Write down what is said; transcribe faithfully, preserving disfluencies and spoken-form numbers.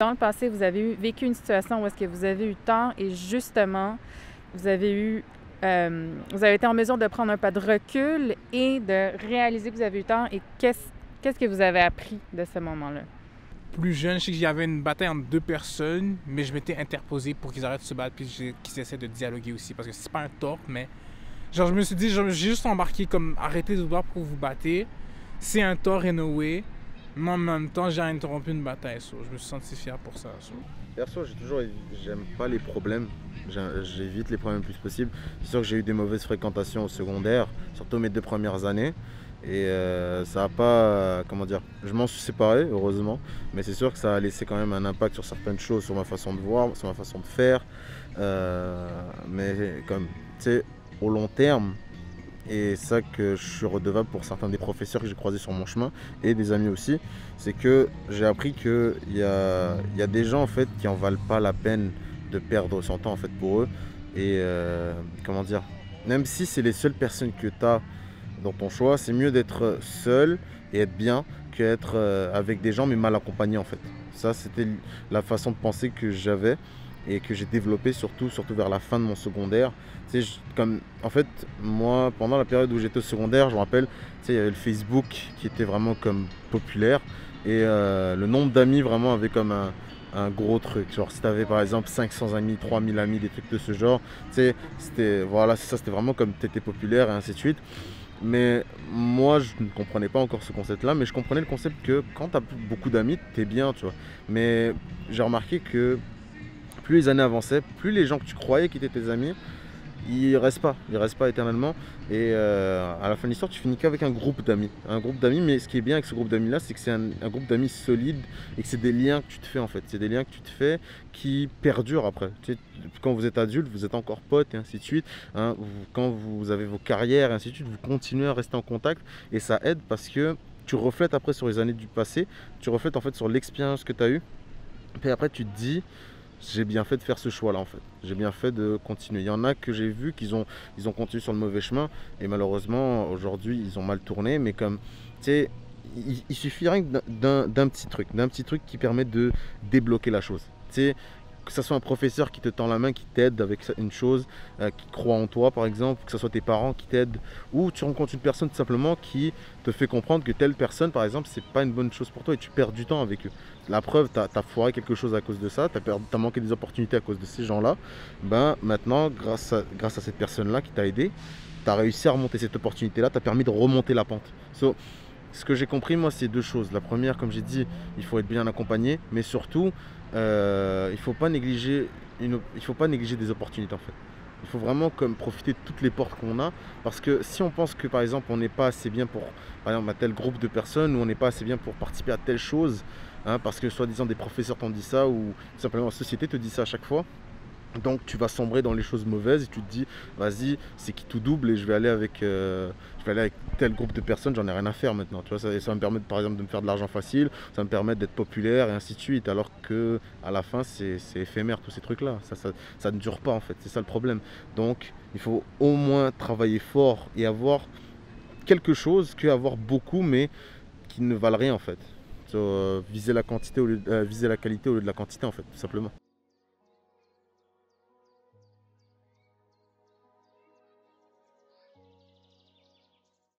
Dans le passé, vous avez eu vécu une situation où est-ce que vous avez eu tort et justement, vous avez eu, euh, vous avez été en mesure de prendre un pas de recul et de réaliser que vous avez eu tort et qu'est-ce qu'est-ce que vous avez appris de ce moment-là? Plus jeune, je sais qu'il y avait une bataille entre deux personnes, mais je m'étais interposé pour qu'ils arrêtent de se battre puis j'ai- qu'ils essaient de dialoguer aussi parce que c'est pas un tort, mais genre je me suis dit, genre, j'ai juste embarqué comme arrêtez de vous battre pour vous battre. C'est un tort in a way, mais en même temps j'ai interrompu une bataille. So, je me suis senti fier pour ça. So. Perso, j'ai toujours, j'aime pas les problèmes. J'ai- J'évite les problèmes le plus possible. C'est sûr que j'ai eu des mauvaises fréquentations au secondaire, surtout mes deux premières années. Et euh, ça a pas, euh, comment dire, je m'en suis séparé, heureusement. Mais c'est sûr que ça a laissé quand même un impact sur certaines choses, sur ma façon de voir, sur ma façon de faire. Euh, mais comme, tu sais, au long terme, et ça que je suis redevable pour certains des professeurs que j'ai croisés sur mon chemin et des amis aussi, c'est que j'ai appris qu'il y a, il y a des gens en fait qui en valent pas la peine de perdre son temps en fait pour eux. Et euh, comment dire, même si c'est les seules personnes que tu as dans ton choix, c'est mieux d'être seul et être bien qu'être euh, avec des gens mais mal accompagnés en fait. Ça c'était la façon de penser que j'avais et que j'ai développé surtout, surtout vers la fin de mon secondaire. Tu sais, je- comme, en fait, moi, pendant la période où j'étais au secondaire, je me rappelle, tu sais, il y avait le Facebook qui était vraiment comme populaire et euh, le nombre d'amis vraiment avait comme un, un gros truc. Genre, si tu avais par exemple cinq cents amis, trois mille amis, des trucs de ce genre, tu sais, c'était, voilà, c'est ça, c'était vraiment comme tu étais populaire et ainsi de suite. Mais moi, je ne comprenais pas encore ce concept-là, mais je comprenais le concept que quand tu as beaucoup d'amis, tu es bien, tu vois. Mais j'ai remarqué que plus les années avançaient, plus les gens que tu croyais qui étaient tes amis, ils restent pas, ils restent pas éternellement. Et euh, à la fin de l'histoire, tu finis qu'avec un groupe d'amis. Un groupe d'amis, mais ce qui est bien avec ce groupe d'amis-là, c'est que c'est un, un groupe d'amis solide et que c'est des liens que tu te fais en fait. C'est des liens que tu te fais qui perdurent après. Tu sais, quand vous êtes adulte, vous êtes encore potes et ainsi de suite. Hein. Vous- quand vous avez vos carrières et ainsi de suite, vous continuez à rester en contact et ça aide parce que tu reflètes après sur les années du passé, tu reflètes en fait sur l'expérience que tu as eue. Puis après, tu te dis, j'ai bien fait de faire ce choix-là en fait. J'ai bien fait de continuer. Il y en a que j'ai vu qu'ils ont, ils ont continué sur le mauvais chemin et malheureusement aujourd'hui ils ont mal tourné. Mais comme, tu sais, il, il suffit rien que d'un d'un petit truc, d'un petit truc qui permet de débloquer la chose. Tu sais, que ce soit un professeur qui te tend la main, qui t'aide avec une chose, euh, qui croit en toi par exemple, que ce soit tes parents qui t'aident, ou tu rencontres une personne tout simplement qui te fait comprendre que telle personne par exemple c'est pas une bonne chose pour toi et tu perds du temps avec eux. La preuve, tu as foiré quelque chose à cause de ça, tu as manqué des opportunités à cause de ces gens-là. Ben maintenant, grâce à, grâce à cette personne-là qui t'a aidé, tu as réussi à remonter cette opportunité-là, tu as permis de remonter la pente. So, ce que j'ai compris, moi, c'est deux choses. La première, comme j'ai dit, il faut être bien accompagné, mais surtout, euh, il ne faut pas négliger une, il faut pas négliger des opportunités en fait. Il faut vraiment comme profiter de toutes les portes qu'on a, parce que si on pense que par exemple on n'est pas assez bien pour, par exemple, à tel groupe de personnes, ou on n'est pas assez bien pour participer à telle chose, hein, parce que soi-disant des professeurs t'ont dit ça, ou simplement la société te dit ça à chaque fois, donc tu vas sombrer dans les choses mauvaises et tu te dis vas-y c'est qui tout double et je vais aller avec euh, je vais aller avec tel groupe de personnes, j'en ai rien à faire maintenant, tu vois, ça, ça va me permettre par exemple de me faire de l'argent facile, ça va me permettre d'être populaire et ainsi de suite, alors que à la fin c'est c'est éphémère tous ces trucs là, ça, ça, ça ne dure pas en fait, c'est ça le problème. Donc il faut au moins travailler fort et avoir quelque chose que avoir beaucoup mais qui ne valent rien en fait. So, euh, viser la quantité au lieu de- euh, viser la qualité au lieu de la quantité en fait, tout simplement.